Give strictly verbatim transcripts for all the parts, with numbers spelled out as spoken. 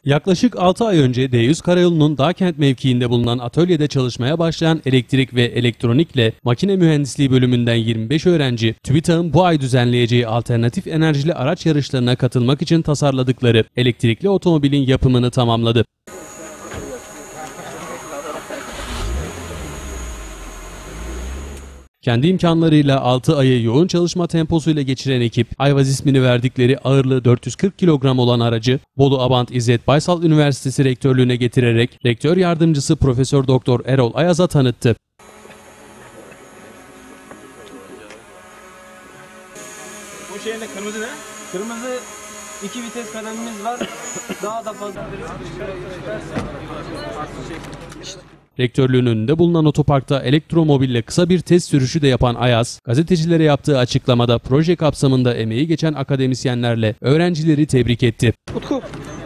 Yaklaşık altı ay önce D yüz Karayolu'nun Dağkent mevkiinde bulunan atölyede çalışmaya başlayan elektrik ve elektronikle makine mühendisliği bölümünden yirmi beş öğrenci, TÜBİTAK'ın bu ay düzenleyeceği alternatif enerjili araç yarışlarına katılmak için tasarladıkları elektrikli otomobilin yapımını tamamladı. Kendi imkanlarıyla altı ayı yoğun çalışma temposuyla geçiren ekip, Ayvaz ismini verdikleri ağırlığı dört yüz kırk kilogram olan aracı Bolu Abant İzzet Baysal Üniversitesi rektörlüğüne getirerek rektör yardımcısı Profesör Doktor Erol Ayaz'a tanıttı. Bu şeyin de kırmızı ne? Kırmızı iki vites pedalimiz var. Daha da fazla. Rektörlüğün önünde bulunan otoparkta elektromobille kısa bir test sürüşü de yapan Ayaz, gazetecilere yaptığı açıklamada proje kapsamında emeği geçen akademisyenlerle öğrencileri tebrik etti. Utku.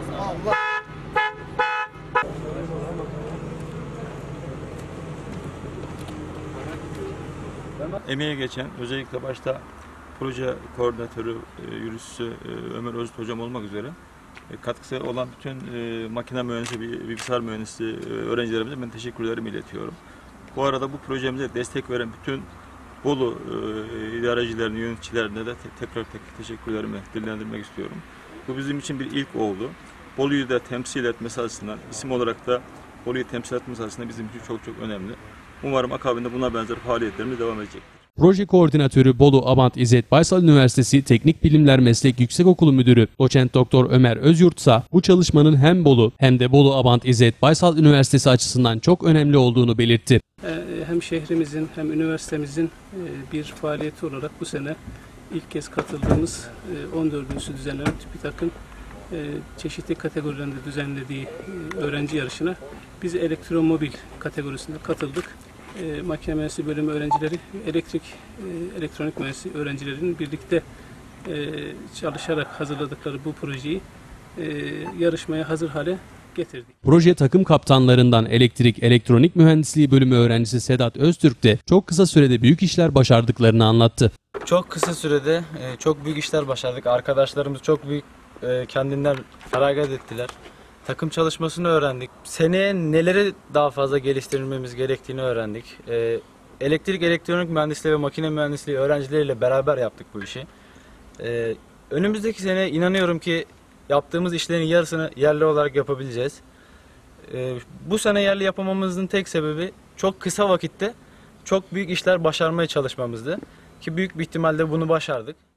Emeği geçen, özellikle başta proje koordinatörü, yürütücüsü Ömer Öztürk hocam olmak üzere katkısı olan bütün e, makine mühendisi, bilgisayar mühendisi e, öğrencilerimize ben teşekkürlerimi iletiyorum. Bu arada bu projemize destek veren bütün Bolu e, idarecilerine, yöneticilerine de te tekrar tek teşekkürlerimi dillendirmek istiyorum. Bu bizim için bir ilk oldu. Bolu'yu da temsil etmesi açısından, isim olarak da Bolu'yu temsil etmesi açısından bizim için çok çok önemli. Umarım akabinde buna benzer faaliyetlerimiz devam edecektir. Proje koordinatörü Bolu Abant İzzet Baysal Üniversitesi Teknik Bilimler Meslek Yüksekokulu Müdürü Doçent Doktor Ömer Özyurtsa bu çalışmanın hem Bolu hem de Bolu Abant İzzet Baysal Üniversitesi açısından çok önemli olduğunu belirtti. Hem şehrimizin hem üniversitemizin bir faaliyeti olarak bu sene ilk kez katıldığımız on dördüncüsü düzenlenen TÜBİTAK'ın çeşitli kategorilerinde düzenlediği öğrenci yarışına biz elektromobil kategorisinde katıldık. E, makine mühendisliği bölümü öğrencileri, elektrik, e, elektronik mühendisliği öğrencilerinin birlikte e, çalışarak hazırladıkları bu projeyi e, yarışmaya hazır hale getirdik. Proje takım kaptanlarından elektrik, elektronik mühendisliği bölümü öğrencisi Sedat Öztürk de çok kısa sürede büyük işler başardıklarını anlattı. Çok kısa sürede e, çok büyük işler başardık. Arkadaşlarımız çok büyük e, kendinden feragat ettiler. Takım çalışmasını öğrendik. Seneye neleri daha fazla geliştirmemiz gerektiğini öğrendik. Ee, elektrik, elektronik mühendisliği ve makine mühendisliği öğrencileriyle beraber yaptık bu işi. Ee, önümüzdeki sene inanıyorum ki yaptığımız işlerin yarısını yerli olarak yapabileceğiz. Ee, bu sene yerli yapamamızın tek sebebi çok kısa vakitte çok büyük işler başarmaya çalışmamızdı. Ki büyük bir ihtimalle bunu başardık.